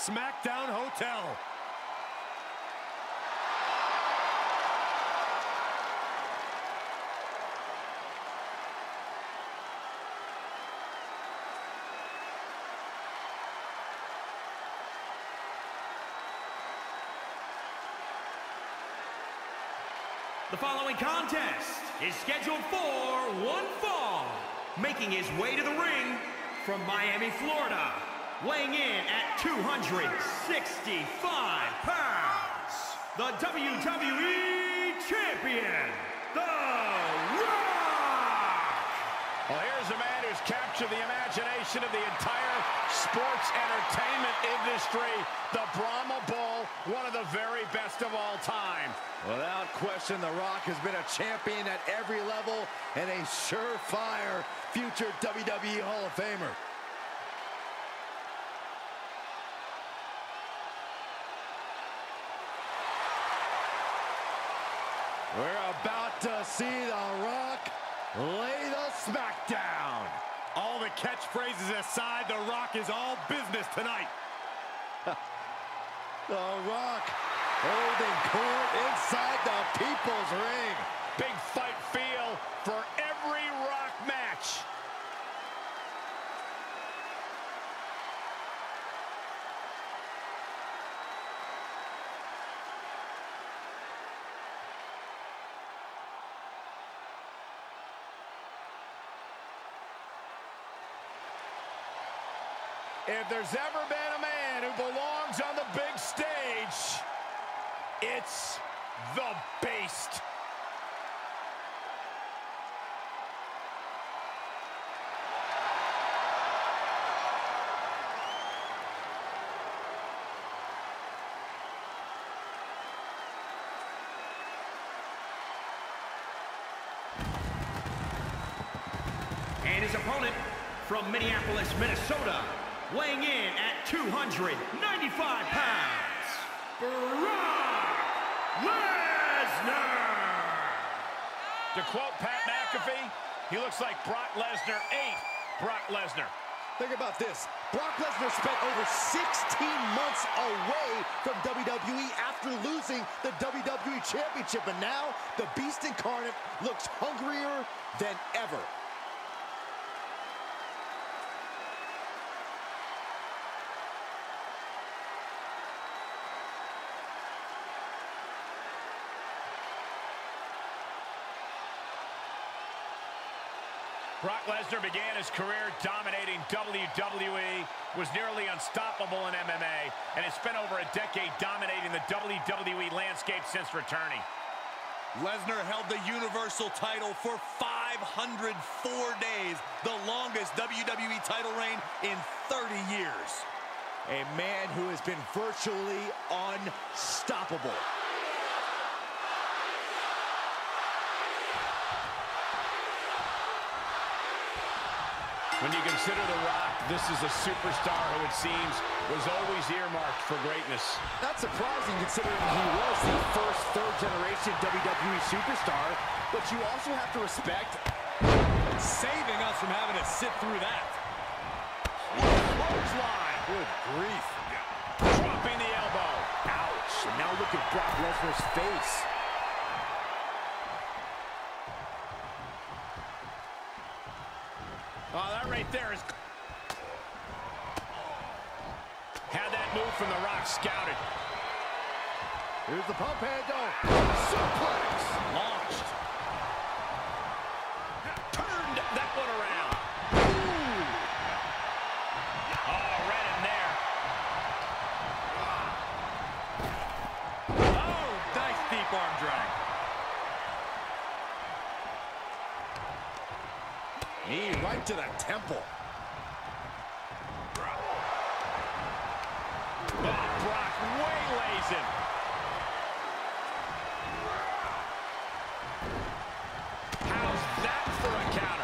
SmackDown Hotel. The following contest is scheduled for one fall. Making his way to the ring from Miami, Florida, weighing in at 265 pounds, the WWE Champion, The Rock! Well, here's a man who's captured the imagination of the entire sports entertainment industry, the Brahma Bull, one of the very best of all time. Without question, The Rock has been a champion at every level and a surefire future WWE Hall of Famer. We're about to see The Rock lay the smackdown. All the catchphrases aside, The Rock is all business tonight. The Rock holding court inside the People's Ring. Big fight feel for every Rock match. If there's ever been a man who belongs on the big stage, it's the Beast. And his opponent from Minneapolis, Minnesota, weighing in at 295 pounds, Brock Lesnar! To quote Pat McAfee, he looks like Brock Lesnar ate Brock Lesnar. Think about this. Brock Lesnar spent over 16 months away from WWE after losing the WWE Championship, and now the Beast Incarnate looks hungrier than ever. Brock Lesnar began his career dominating WWE, was nearly unstoppable in MMA, and has spent over a decade dominating the WWE landscape since returning. Lesnar held the Universal title for 504 days, the longest WWE title reign in 30 years. A man who has been virtually unstoppable. When you consider The Rock, this is a superstar who, it seems, was always earmarked for greatness. Not surprising considering he was the first third-generation WWE superstar, but you also have to respect Saving us from having to sit through that. Clothesline. good grief. Dropping the elbow. Ouch. Now look at Brock Lesnar's face. Oh, that right there is... Had that move from The Rock scouted. Here's the pump handle. Suplex. Launched. Turned that one around. Ooh. Oh, right in there. Oh, nice deep arm drag. Knee right to the temple. Oh, Brock waylays him. How's that for a counter?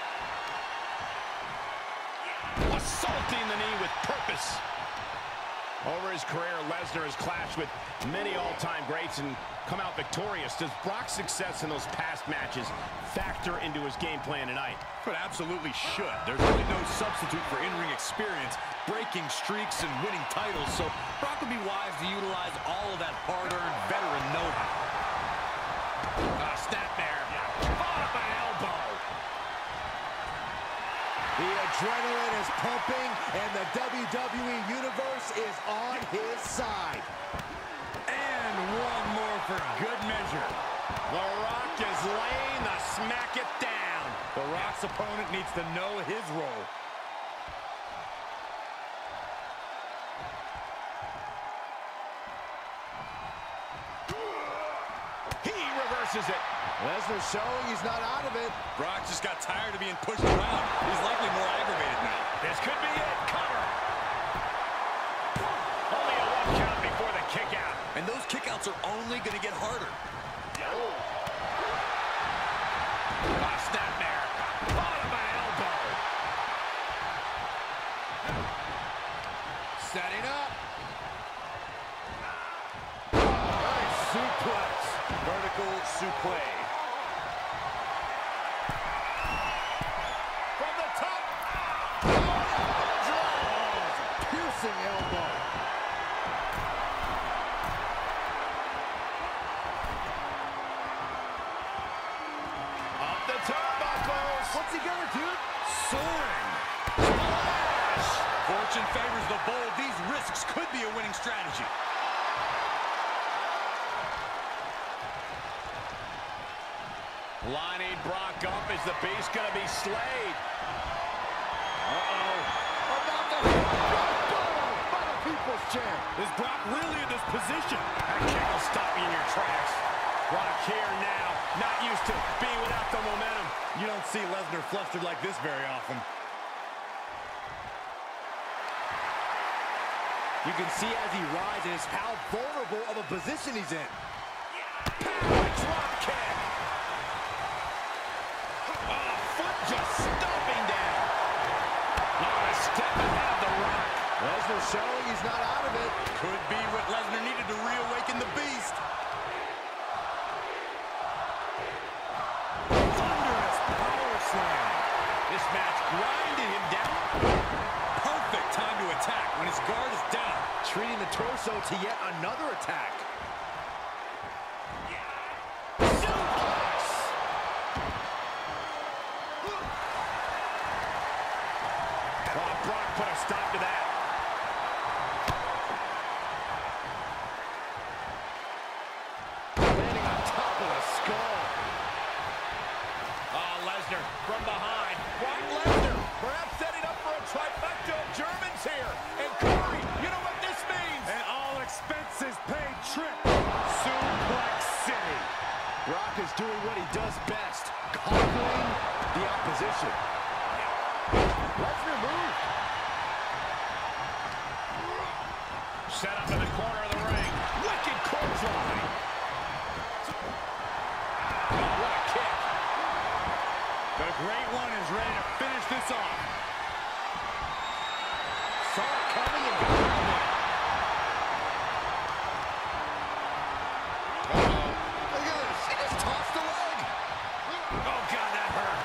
Assaulting the knee with purpose. Over his career, Lesnar has clashed with many all-time greats and come out victorious. Does Brock's success in those past matches factor into his game plan tonight? But absolutely should. There's really no substitute for in-ring experience, breaking streaks, and winning titles, so Brock would be wise to utilize all of that hard-earned veteran know-how. Snap there. Followed up an elbow. The adrenaline is pumping, and the WWE Universe is on his side. And one more for good measure. The Rock is laying the smack it down. The Rock's opponent needs to know his role. He reverses it. Lesnar showing he's not out of it. Brock just got tired of being pushed around. He's likely more aggravated now. This could be it. Cover. Only a 1 count before the kick out. And those kickouts are only going to get harder. Snap there. Followed by an elbow. Setting up. Nice suplex. Vertical suplex. From the top. Piercing elbow. Up the turnbuckles. What's he gonna do? Soaring. Splash. Fortune favors the bold. These risks could be a winning strategy. Lining Brock up. Is the Beast going to be slayed? About to hit by the People's Champ. Is Brock really in this position? That kick will stop you in your tracks. Brock here now, not used to being without the momentum. You don't see Lesnar flustered like this very often. You can see as he rises how vulnerable of a position he's in. Power drop kick. Oh, foot just stomping down. Not a step ahead of the Rock. Lesnar showing he's not out of it. Could be what Lesnar needed to reawaken the Beast. Thunderous power slam. This match grinding him down. Perfect time to attack when his guard is down. Treating the torso to yet another attack. Suplex. Oh, Brock put a stop to that. Landing on top of the skull. Oh, Lesnar from behind. Brock Lesnar perhaps setting up for a trifecta of Germans here. And Corey, you know what this means? An all-expenses paid trip. Suplex City. Brock is doing what he does best, conquering the opposition. Lesnar moved. Set up in the corner of the ring. Wicked clothesline. Oh, what a kick. The Great One is ready to finish this off. Saw it coming and got out of there. Look at this. He just tossed the leg. Oh, God, that hurt.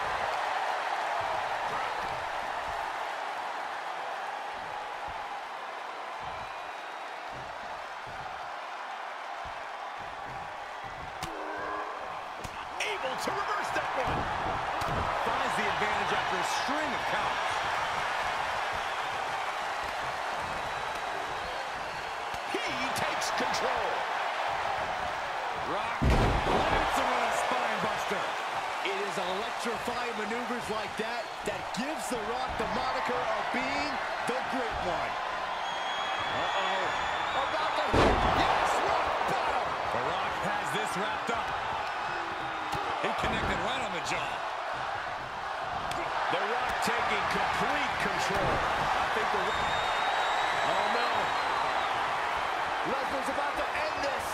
Able to reverse that one. Finds the advantage after a string of counts. He takes control. Rock hits him with a spine buster. It is electrifying maneuvers like that that gives The Rock the moniker of being the Great One. About to hit. Yes, rock bottom. The Rock has this wrapped up. He connected right on the jaw. The Rock taking complete control. I think the Rock... Oh, no. Lesnar's about to end this.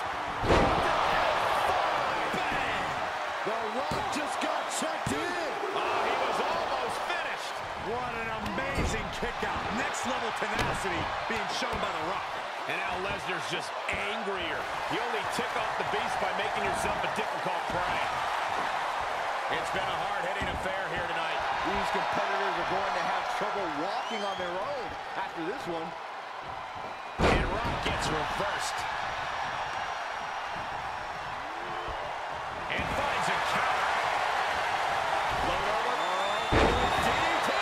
Bang! The Rock just got checked in. Oh, he was almost finished. What an amazing kick out. Next level tenacity being shown by The Rock. And now Lesnar's just angrier. You only tick off the beast by making yourself a difficult prey. It's been a hard-hitting affair here tonight. These competitors are going to have trouble walking on their own after this one. And Rock gets reversed. And finds a counter. Load over. DDT!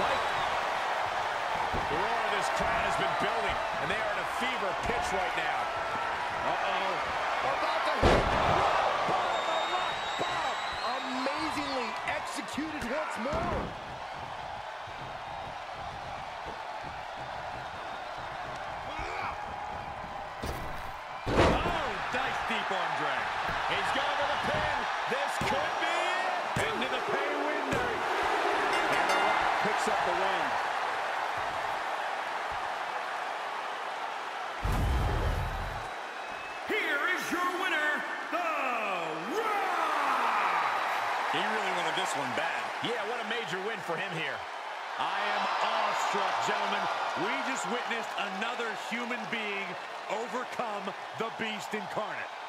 The roar of this crowd has been building, and they are in a fever pitch right now. Uh-oh. About to hit. Rock bomb. Amazingly executed once more. Nice deep arm drag. He's going to the pin. This could be it. Into the pay window. And The Rock picks up the win. Here is your winner, The Rock! He really wanted this one bad. Yeah, what a major win for him here. I am awestruck, gentlemen. We just witnessed another human being overcome the Beast incarnate.